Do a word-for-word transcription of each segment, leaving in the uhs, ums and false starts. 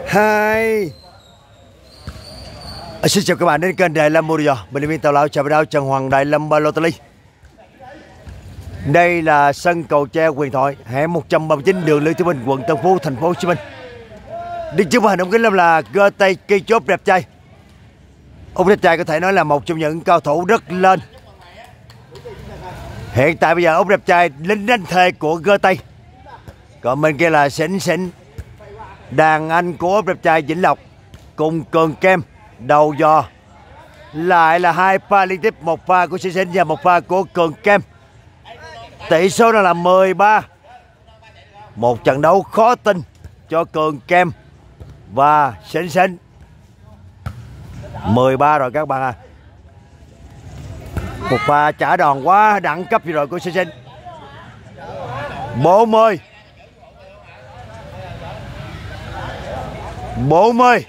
Hai. À, xin chào các bạn đến kênh Đại Lâm Mua Đồ. Bình luận viên Tào Lao chào bạn Trần Hoàng Đại Lâm Lottery. Đây là sân cầu tre Huyền Thoại, hẻm một trăm ba mươi chín đường Lê Thị Minh, quận Tân Phú, thành phố Hồ Chí Minh. Đứng trước màn hình ống kính là gơ tay cây chốt đẹp trai. Ông đẹp trai có thể nói là một trong những cao thủ rất lên. Hiện tại bây giờ ông đẹp trai lính đánh thuê của gơ tay. Còn bên kia là xỉn xỉn đàn anh của ông đẹp trai Vĩnh Lộc cùng Cường Kem đầu giò. Lại là hai pha liên tiếp, một pha của xỉn xỉn và một pha của Cường Kem. Tỷ số đó là mười ba. Một trận đấu khó tin cho Cường Kem và xỉn xỉn. mười ba rồi các bạn à. Một pha trả đòn quá đẳng cấp gì rồi của xỉn xỉn. bốn mươi. bốn mươi.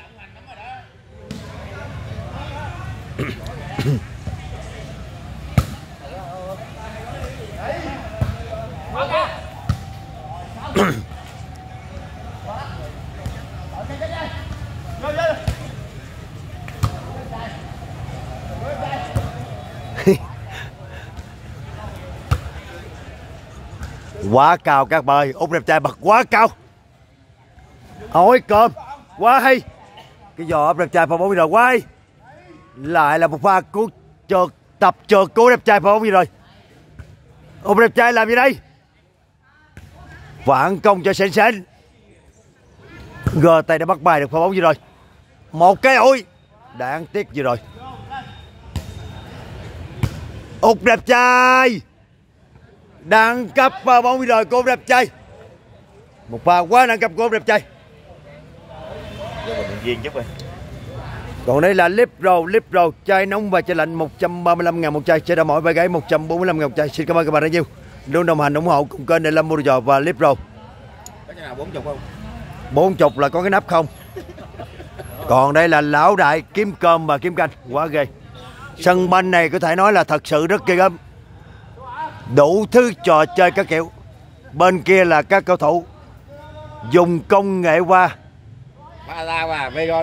Quá cao các bạn ơi, Út đẹp trai bật quá cao. Ôi cơm, quá hay. Cái giò Út đẹp trai pha bóng gì rồi, quá hay. Lại là một pha cú trượt, tập trượt của đẹp trai pha bóng gì rồi. Út đẹp trai làm gì đây? Phản công cho xỉn xỉn. Gờ tay đã bắt bài được pha bóng gì rồi. Một cái ôi, đáng tiếc gì rồi. Út đẹp trai đẳng cấp pha bóng rồi của đẹp trai. Một pha quá đẳng cấp của đẹp trai. Còn đây là Lipro, Lipro chai nóng và chai lạnh một trăm ba mươi lăm ngàn một chai, chai đá mỏi vai gáy một trăm bốn mươi lăm ngàn một chai. Xin cảm ơn các bạn rất nhiều luôn đồng hành ủng hộ cùng kênh Đại Lâm Mua Đồ và Lipro. Có cái nào bốn chục không? Bốn chục là có cái nắp không. Còn đây là lão đại kiếm cơm và kiếm canh, quá ghê. Sân banh này có thể nói là thật sự rất ghê gớm. Đủ thứ trò chơi các kiểu. Bên kia là các cầu thủ dùng công nghệ qua Ba la và Vegon.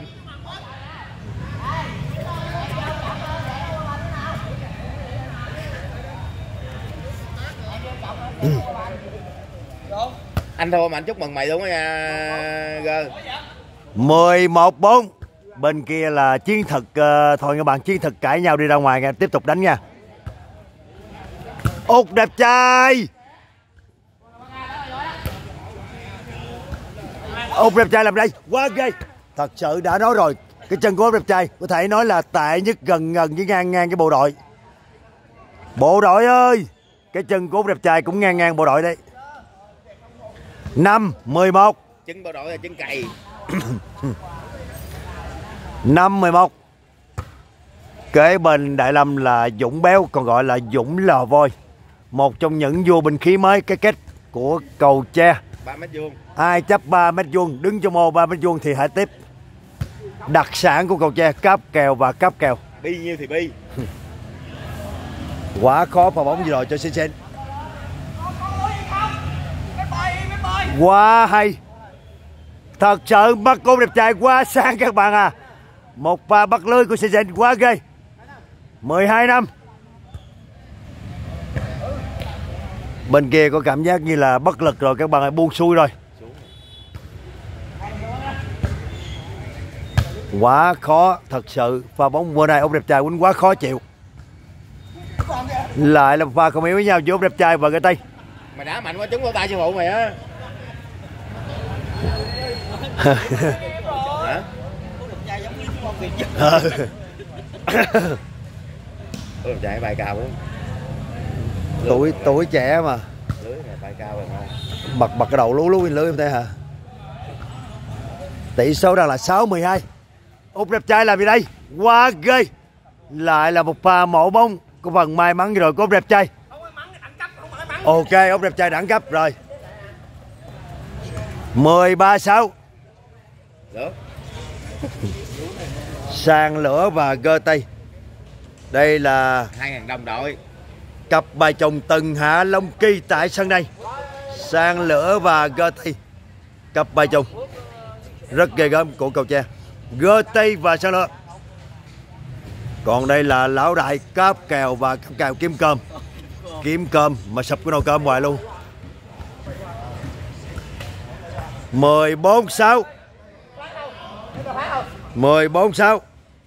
Anh thua mà anh chúc mừng mày luôn á nha Gơ. mười một bốn. Bên kia là chiến thực uh, thôi các bạn, chiến thực cãi nhau đi ra ngoài nha, tiếp tục đánh nha. Út đẹp trai. Út đẹp trai làm đây, quá ghê. Thật sự đã nói rồi, cái chân của Út đẹp trai có thể nói là tệ nhất, gần gần với ngang ngang cái bộ đội. Bộ đội ơi, cái chân của Út đẹp trai cũng ngang ngang bộ đội đấy. Năm mười một. Chân bộ đội là chân cày. Năm mười một. Kế bên Đại Lâm là Dũng Béo, còn gọi là Dũng Lò Voi. Một trong những vua binh khí mới cái kết của cầu tre. ba mét vuông. Ai chấp ba mét vuông, đứng trong ô ba mét vuông thì hãy tiếp. Đặc sản của cầu tre, cáp kèo và cáp kèo. Bi nhiêu thì bi. Quá khó pha bóng gì rồi cho xinh xinh. Quá hay. Thật sự bắt cô đẹp trai quá sáng các bạn à. Một pha bắt lưới của xinh xinh quá ghê. mười hai năm. Bên kia có cảm giác như là bất lực rồi các bạn ơi, buông xuôi rồi. Quá khó thật sự, pha bóng vừa này ông đẹp trai quýnh quá khó chịu. Lại là một pha không hiểu với nhau giữa ông đẹp trai và cái tay. Mày đá mạnh quá trúng vào tay sư phụ mày á. Hả? Ủa đẹp trai bay cao lắm. Tuổi tuổi trẻ mà. Lưới này bay cao rồi mà. Bật bật cái đầu lú lú lên lưới không thể hả? Tỷ số đang là sáu mười hai. Út đẹp trai làm gì đây? Quá ghê. Lại là một pha mổ bóng có phần may mắn rồi của Út đẹp trai. Ok, Út đẹp trai đẳng cấp rồi. mười ba sáu. Lửa. Sàn lửa và gơ tay. Đây là hai ngàn đồng đội. cặp bài chồng từng hạ Long Kỳ tại sân này. Sàn lửa và gơ tay, cặp bài chồng. rất ghê gớm của Cầu Tre. Gơ Tây và Sa Lơ. Còn đây là lão đại cáp kèo và cáp kèo kiếm cơm. Kiếm cơm mà sập cái nồi cơm ngoài luôn. mười bốn sáu. mười bốn sáu.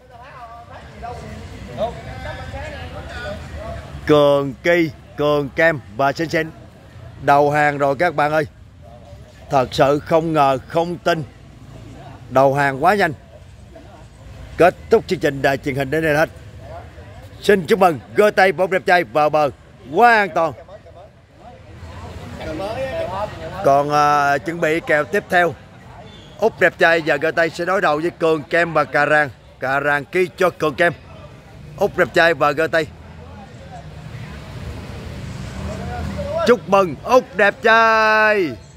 Cường Kỳ, Cường Kem và Xinh Xinh đầu hàng rồi các bạn ơi. Thật sự không ngờ, không tin. Đầu hàng quá nhanh. Kết thúc chương trình đài truyền hình đến đây hết. Xin chúc mừng Gơ Tây bóng đẹp trai vào bờ quá an toàn. Còn à, chuẩn bị kèo tiếp theo, Úc đẹp trai và Gơ Tây sẽ đối đầu với Cường Kem và Cà Ràng. Cà Ràng ký cho Cường Kem. Úc đẹp trai và Gơ Tây. Chúc mừng Úc đẹp trai.